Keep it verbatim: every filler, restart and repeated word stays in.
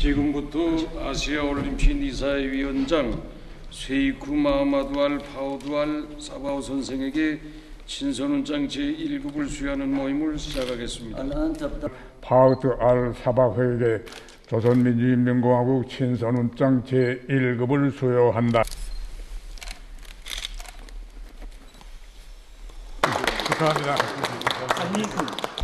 지금부터 아시아 올림픽 이사회 위원장 쉐이크 마하마드 알 파우드 알 사바우 선생에게 친선훈장 제일 급을 수여하는 모임을 시작하겠습니다. 파우드 알 사바흐에게 조선민주인민공화국 친선훈장 제일 급을 수여한다. 축하합니다.